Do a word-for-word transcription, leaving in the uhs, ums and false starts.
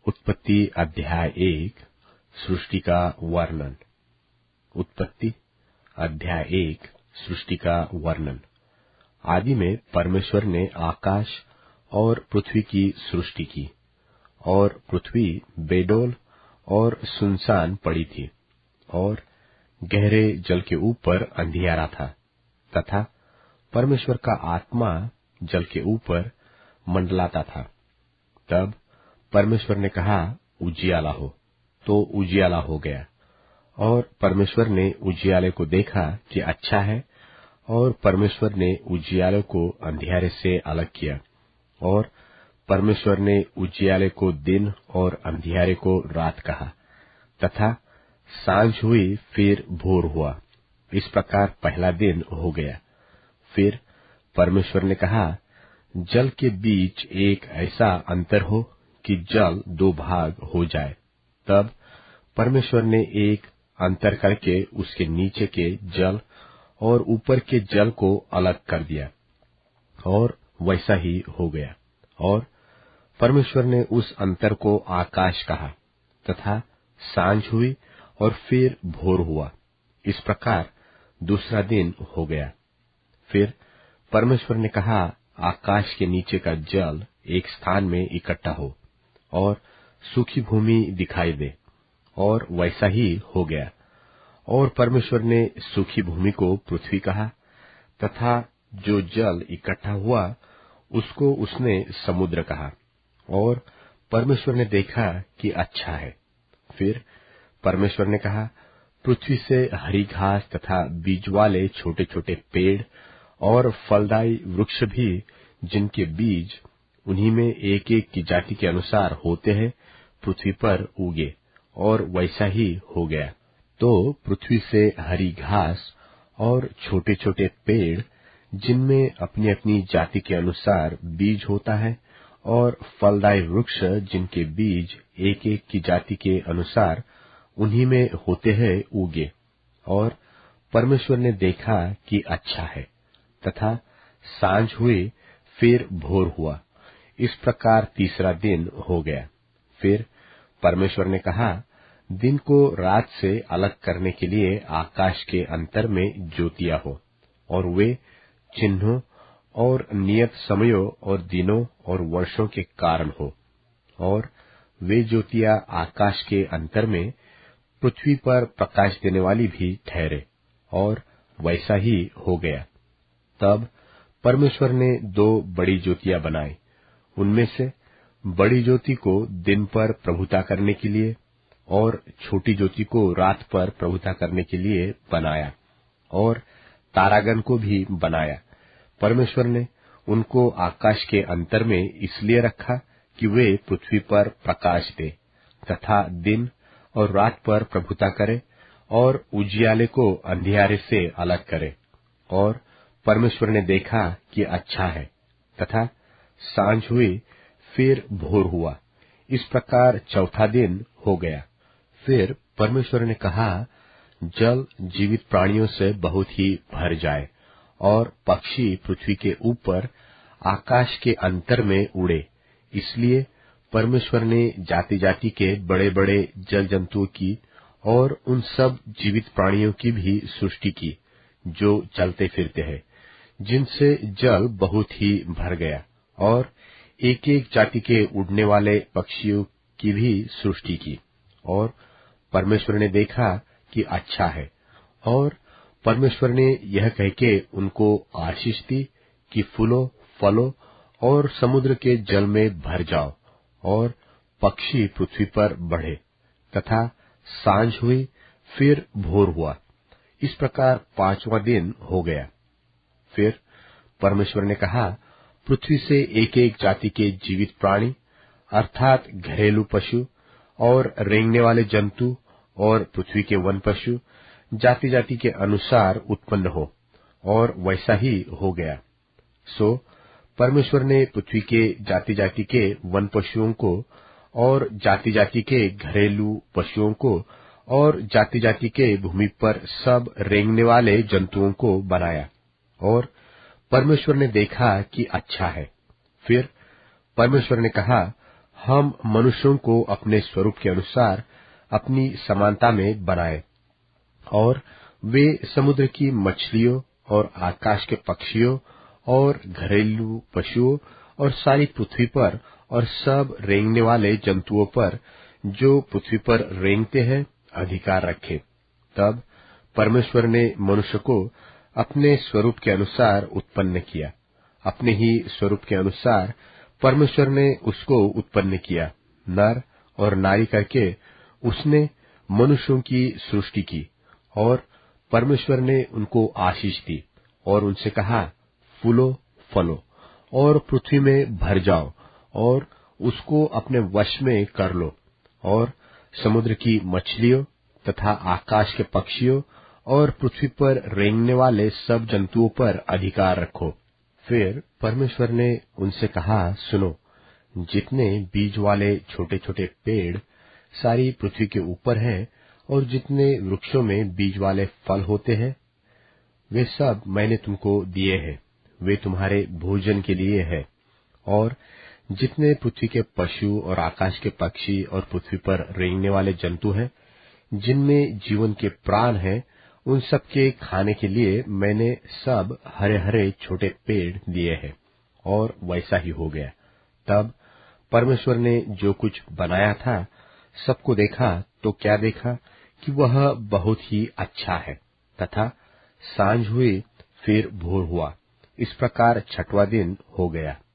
उत्पत्ति अध्याय एक सृष्टि का वर्णन। उत्पत्ति अध्याय एक सृष्टि का वर्णन। आदि में परमेश्वर ने आकाश और पृथ्वी की सृष्टि की, और पृथ्वी बेडौल और सुनसान पड़ी थी, और गहरे जल के ऊपर अंधियारा था, तथा परमेश्वर का आत्मा जल के ऊपर मंडलाता था। तब परमेश्वर ने कहा, उजियाला हो, तो उजियाला हो गया। और परमेश्वर ने उजियाले को देखा कि अच्छा है, और परमेश्वर ने उजियाले को अंधियारे से अलग किया, और परमेश्वर ने उजियाले को दिन और अंधियारे को रात कहा। तथा सांझ हुई, फिर भोर हुआ। इस प्रकार पहला दिन हो गया। फिर परमेश्वर ने कहा, जल के बीच एक ऐसा अंतर हो कि जल दो भाग हो जाए। तब परमेश्वर ने एक अंतर करके उसके नीचे के जल और ऊपर के जल को अलग कर दिया, और वैसा ही हो गया। और परमेश्वर ने उस अंतर को आकाश कहा। तथा सांझ हुई और फिर भोर हुआ। इस प्रकार दूसरा दिन हो गया। फिर परमेश्वर ने कहा, आकाश के नीचे का जल एक स्थान में इकट्ठा हो, और सूखी भूमि दिखाई दे, और वैसा ही हो गया। और परमेश्वर ने सूखी भूमि को पृथ्वी कहा, तथा जो जल इकट्ठा हुआ उसको उसने समुद्र कहा। और परमेश्वर ने देखा कि अच्छा है। फिर परमेश्वर ने कहा, पृथ्वी से हरी घास तथा बीज वाले छोटे छोटे पेड़ और फलदायी वृक्ष भी, जिनके बीज उन्हीं में एक एक की जाति के अनुसार होते हैं, पृथ्वी पर उगे, और वैसा ही हो गया। तो पृथ्वी से हरी घास और छोटे छोटे पेड़, जिनमें अपनी अपनी जाति के अनुसार बीज होता है, और फलदायी वृक्ष, जिनके बीज एक एक की जाति के अनुसार उन्हीं में होते हैं, उगे। और परमेश्वर ने देखा कि अच्छा है। तथा सांझ हुई, फिर भोर हुआ। इस प्रकार तीसरा दिन हो गया। फिर परमेश्वर ने कहा, दिन को रात से अलग करने के लिए आकाश के अंतर में ज्योतियां हो, और वे चिन्हों और नियत समयों और दिनों और वर्षों के कारण हो। और वे ज्योतियां आकाश के अंतर में पृथ्वी पर प्रकाश देने वाली भी ठहरे, और वैसा ही हो गया। तब परमेश्वर ने दो बड़ी ज्योतियां बनाई। उनमें से बड़ी ज्योति को दिन पर प्रभुता करने के लिए, और छोटी ज्योति को रात पर प्रभुता करने के लिए बनाया, और तारागण को भी बनाया। परमेश्वर ने उनको आकाश के अंतर में इसलिए रखा कि वे पृथ्वी पर प्रकाश दे, तथा दिन और रात पर प्रभुता करे, और उजियाले को अंधियारे से अलग करे। और परमेश्वर ने देखा कि अच्छा है। तथा सांझ हुई, फिर भोर हुआ। इस प्रकार चौथा दिन हो गया। फिर परमेश्वर ने कहा, जल जीवित प्राणियों से बहुत ही भर जाए, और पक्षी पृथ्वी के ऊपर आकाश के अंतर में उड़े। इसलिए परमेश्वर ने जाति जाति के बड़े बड़े जल जंतुओं की और उन सब जीवित प्राणियों की भी सृष्टि की, जो चलते फिरते हैं, जिनसे जल बहुत ही भर गया। और एक एक जाति के उड़ने वाले पक्षियों की भी सृष्टि की। और परमेश्वर ने देखा कि अच्छा है। और परमेश्वर ने यह कह के उनको आशीष दी कि फूलो, फलो और समुद्र के जल में भर जाओ, और पक्षी पृथ्वी पर बढ़े। तथा सांझ हुई, फिर भोर हुआ। इस प्रकार पांचवा दिन हो गया। फिर परमेश्वर ने कहा, पृथ्वी से एक एक जाति के जीवित प्राणी, अर्थात घरेलू पशु और रेंगने वाले जंतु और पृथ्वी के वन पशु, जाति जाति के अनुसार उत्पन्न हो, और वैसा ही हो गया। सो परमेश्वर ने पृथ्वी के जाति जाति के वन पशुओं को, और जाति जाति के घरेलू पशुओं को, और जाति जाति के भूमि पर सब रेंगने वाले जंतुओं को बनाया। और परमेश्वर ने देखा कि अच्छा है। फिर परमेश्वर ने कहा, हम मनुष्यों को अपने स्वरूप के अनुसार अपनी समानता में बनाए, और वे समुद्र की मछलियों और आकाश के पक्षियों और घरेलू पशुओं और सारी पृथ्वी पर और सब रेंगने वाले जंतुओं पर जो पृथ्वी पर रेंगते हैं अधिकार रखे। तब परमेश्वर ने मनुष्य को अपने स्वरूप के अनुसार उत्पन्न किया, अपने ही स्वरूप के अनुसार परमेश्वर ने उसको उत्पन्न किया, नर और नारी करके उसने मनुष्यों की सृष्टि की। और परमेश्वर ने उनको आशीष दी और उनसे कहा, फूलो फलो और पृथ्वी में भर जाओ और उसको अपने वश में कर लो, और समुद्र की मछलियों तथा आकाश के पक्षियों और पृथ्वी पर रेंगने वाले सब जंतुओं पर अधिकार रखो। फिर परमेश्वर ने उनसे कहा, सुनो, जितने बीज वाले छोटे छोटे पेड़ सारी पृथ्वी के ऊपर हैं और जितने वृक्षों में बीज वाले फल होते हैं, वे सब मैंने तुमको दिए हैं, वे तुम्हारे भोजन के लिए है। और जितने पृथ्वी के पशु और आकाश के पक्षी और पृथ्वी पर रेंगने वाले जंतु हैं, जिनमें जीवन के प्राण हैं, उन सब के खाने के लिए मैंने सब हरे हरे छोटे पेड़ दिए हैं। और वैसा ही हो गया। तब परमेश्वर ने जो कुछ बनाया था सबको देखा, तो क्या देखा कि वह बहुत ही अच्छा है। तथा सांझ हुई, फिर भोर हुआ, इस प्रकार छठवां दिन हो गया।